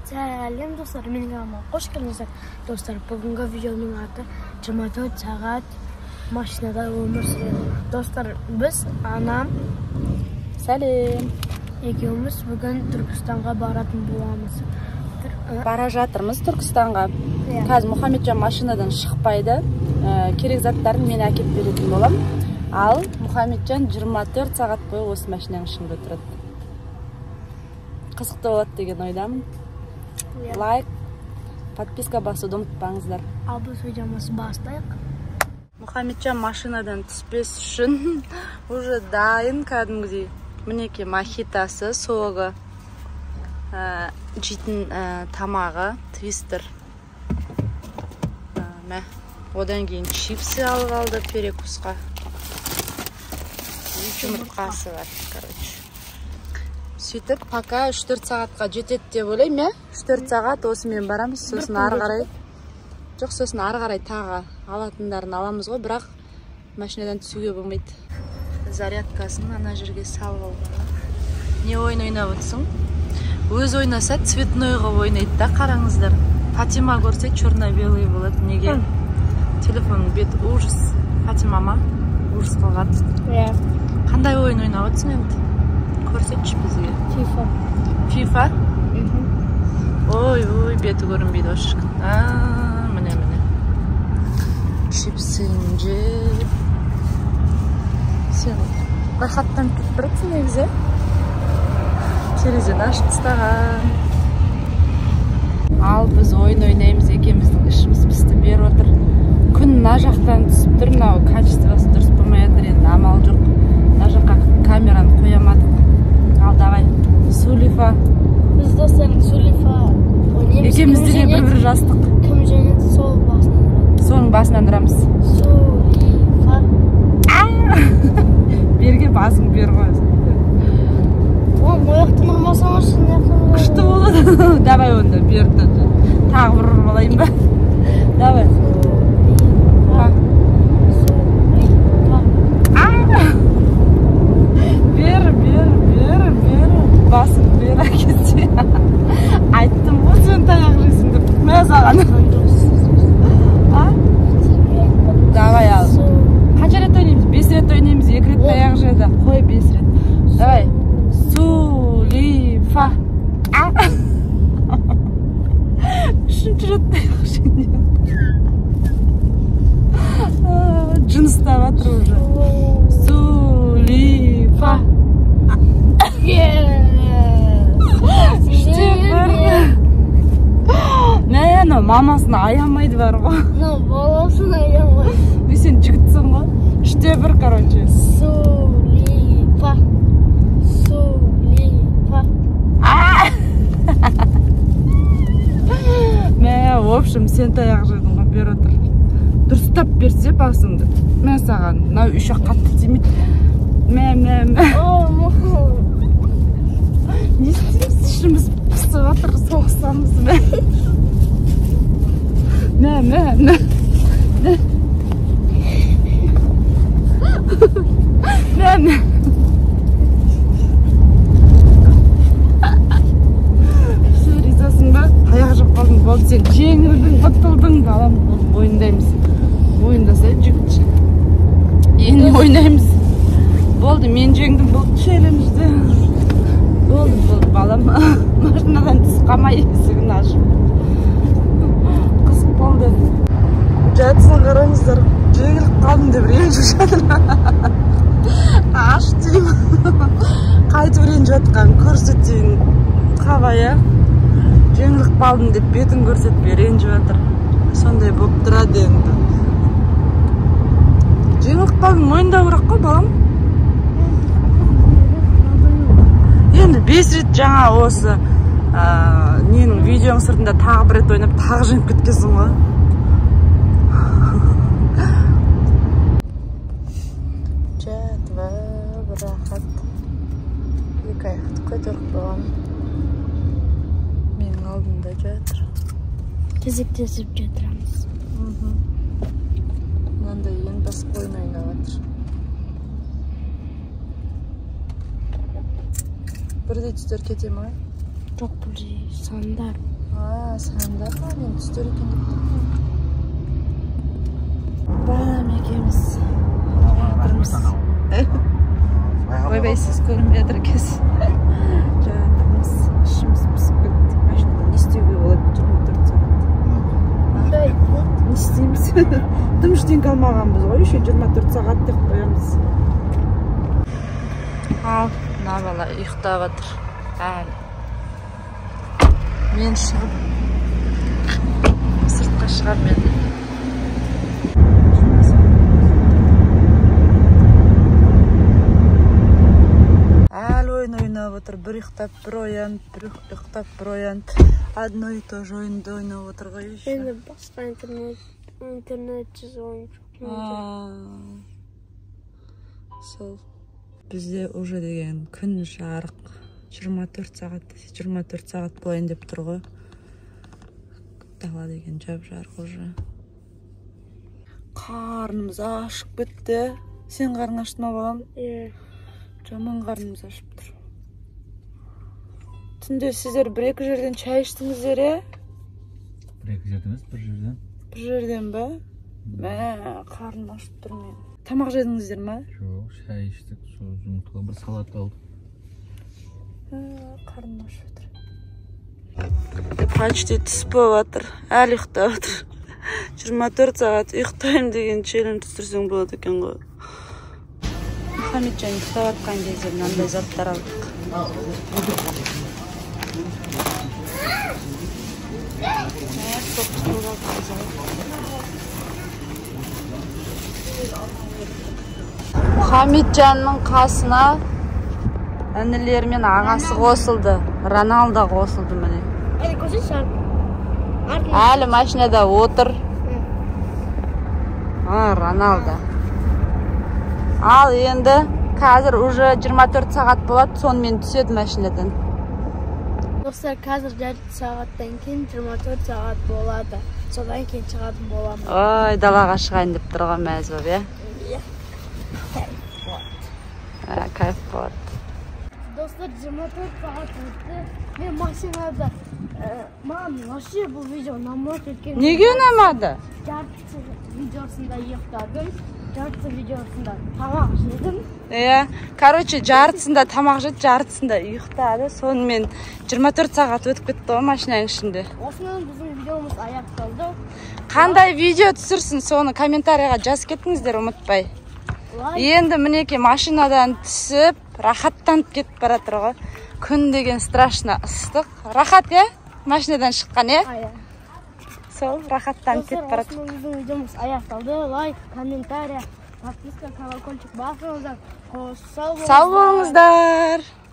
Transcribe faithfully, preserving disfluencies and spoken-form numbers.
Selam dostlar, benim kanalıma hoş geldiniz. Dostlar, bugünkü videonun adı yirmi dört saat maşinada ömür sürüyor. Dostlar, biz anam Selam. ikimiz bugün Türkistan'a barатын bolamız. Bara жатырмыз Түркістанға. Қазір Мұхамеджан машинадан шықпайды. Керек заттарын мен әкеп беретін болам. Ал Мұхамеджан жиырма төрт сағат бойы осы машинаның ішінде отырады. Қызықты болады деген ойдамын. Лайк, подписка басуды ұмытпаңыздар. Ал біз видеомызды бастайық. Мұхамеджан машинадан түспес үшін уже дайын кәдімгідей. Мінеке мохитасы, соғы, жейтін тамағы, твистер. Одан кейін чипсы алып алды перекусқа. Жұмыртқасы бар, короче. Сөйтіп, пока үш төрт сағатқа жетеді деп ойлаймын, үш төрт сағат осымен барамыз, сосын ары қарай. Жоқ, сосын ары қарай тағы алатындарын аламыз ғой, бірақ машинадан түсуге болмайды. Зарядкасын ана жерге салып алған. Не ойын ойнап отырсың? Өз ойнаса цветной қылып ойнайды да, қараңыздар. Фатима көрсе черно-белый болады. Неге? Телефонның беті ужас. Фатима ма? Ужас қылған. Қандай ойын ойнап отырсың енді? Көрсетші бізге. FIFA. FIFA? Ой, ой, беті көрінбейді ошық. Ааа, міне, міне. Чипсын жеп. Сен рахаттан кетіп тұрсың негізі. Терезені ашып тастаған. Ал біз ойын ойнаймыз, екеміздің ішіміз пісті беріп отыр. Күн мына жақтан түсіп тұр, мынау качествосы дұрыс болмай жатыр, енді амал жоқ. Мына жаққа камераны қойамадық. Ал давай, Сулифа. Біз достарым Сулифа ойнаймыз. Екемізде де бір-бір жастық. Кім жеңеді, сол басынан ұрамыз. Соның басынан ұрамыз. Сулифа. Берге басың бер ғой. Оң ояқтың ұрмасаң үшін не қылып? Күшті болады. Давай онда берді. Тағы бір ұрмалайын ба? Давай. Бер, бер, бер, бер. Басың бер әкесе. Айттым ғой сен таяқ жейсің деп. Мен саған. Давай ал. Қанша рет ойнаймыз? Бес рет ойнаймыз. Екі рет таяқ жеді. Қой бес рет. Давай. Сулифа. Үшінші рет таяқ жеді. Жыныстап атыр уже. Сулифа. Үште бір. Мәне, мамасын аямайды бар ғой. Баласын аямайды. Сен жігітсің ғой. Үште бір, короче. Сулифа. Сулифа. Мә, в общем, сен таяқ жедің ғой, бер отыр. Дұрыстап берсе басыңды. Мен саған, мынау үші қатты тимейді. Мә, мә, мә. Не істейміз, ішіміз пісіп отыр, соғысамыз, мә. Мә, мә, мә. Мә, мә. Все, ризасың ба? Таяқ жеп қалдың, болды, сен жеңілдің, ұтылдың, балам. Ойындаймыз. Ойындаса жігітші. Енді ойнаймыз. Болды, мен жеңдім, болды, челленджді. Болды, болды, балам. Машинадан түс қамай есігін ашып. Қызық болды. Жатсын қараңыздар. Жеңіліп қалдым деп ренжіп жатыр. Аш деймін. Қайтып ренжіп жатқан көрсетейін. Қабая. Жеңіліп қалдым деп бетін көрсетпей ренжіп жатыр. Сондай болып тұрады енді. Жеңіліп қалдым, мойындау бірақ қой, балам. Енді бес рет жаңа осы ненің видеоның сыртында тағы бір рет ойнап, тағы жеңіп кеткенсің ғой. Жатва, бір рахат. Екі аяқты көтеріп болған. Менің алдымда жатыр. Кезектесіп жатырамыз. Мынандай ең басқа ойын ойнап жатыр. Бірдей түстер кете ма? Жоқ, бұл сандар. А, сандар ма? Мен түстер екен деп тұрмын. Балам екеуміз жатырмыз. Ойбайсыз көрінбей жатыр екенсіз. Жатырмыз. Ішіміз пісіп кетті. Машинада не істеуге болады жиырма төрт сағат. Не істейміз? Тым ештеңе алмағанбыз ғой, еще жиырма төрт сағат деп қоямыз. Ал, мына бала ұйықтап жатыр. Әлі. Мен шығып сыртқа шығам мен. Әлі ойын ойнап отыр. Бір ұйықтап, бір оянып, бір ұйықтап, бір оянып. Одно и то же ойынды ойнап отыр ғой. Енді басқа интернет, интернетсіз ойын жоқ. Сол. Бізде уже деген күн жарық. жиырма төрт сағат десе, жиырма төрт сағат болайын деп тұр ғой. Дала деген жап жарық уже. Қарнымыз ашып кетті. Сен қарның ашты ма балам? Е. Жаман қарнымыз ашып тұр. Түнде сіздер бір-екі жерден чай іштіңіздер, е? Бір-екі жерден емес, бір жерден. Бір жерден ба? Мә, қарным ашып тұр мен. Тамақ жедіңіздер ма? Жоқ, шай іштік, сол жұмыртқа бір салат алдық. Қарным ашып отыр. Почти түс болып жатыр. Әлі ұйықтап отыр. жиырма төрт сағат ұйықтаймын деген челлендж түсірсең болады екен ғой. Мұхамеджан ұйықтап жатқан кезде мынандай заттар алдық. Мұхамеджанның қасына інілері мен ағасы қосылды. Роналдо қосылды міне. Әлі көзі Әлі машинада отыр. А, Роналдо. Ал енді қазір уже жиырма төрт сағат болады, сонымен түседі машинадан. Достар, қазір жарты сағаттан кейін жиырма төрт сағат болады. Содан кейін шығатын боламын. Ой, далаға шығайын деп тұрған мәз боп, е? Иә. Кайф болады. Достар, жиырма төрт сағат өтті. Мен машинада, маған вообще бұл видео ұнамады екен. Неге ұнамады? Жартысы видеосында ұйықтадым, жартысы видеосында тамақ жедім. Иә, короче, жартысында тамақ жеді, жартысында ұйықтады. Сонымен жиырма төрт сағат өтіп кетті ғой машинаның ішінде. Осымен біздің видеомыз аяқталды. Қандай видео түсірсін, соны комментарияға жазып кетіңіздер, ұмытпай. Енді мінеке машинадан түсіп, рахаттанып кетіп баратыр ғой. Күн деген страшно ыстық. Рахат, е? Машинадан шыққан, е? Сол, рахаттанып кетіп баратыр. Осымен біздің видеомыз аяқталды. Лайк, комментария, подписка, колокольчик басыңыздар. Сау болыңыздар.